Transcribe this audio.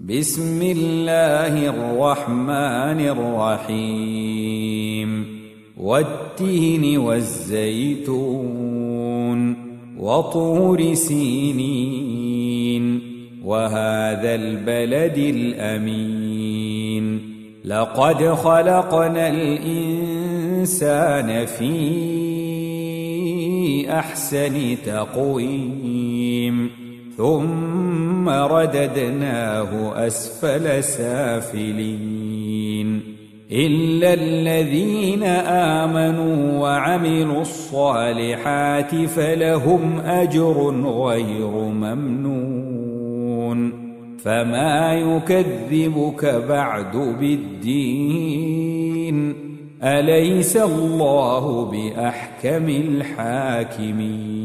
بسم الله الرحمن الرحيم والتين والزيتون وطور سينين وهذا البلد الأمين لقد خلقنا الإنسان في أحسن تقويم ثم رددناه أسفل سافلين إلا الذين آمنوا وعملوا الصالحات فلهم أجر غير ممنون فما يكذبك بعد بالدين أليس الله بأحكم الحاكمين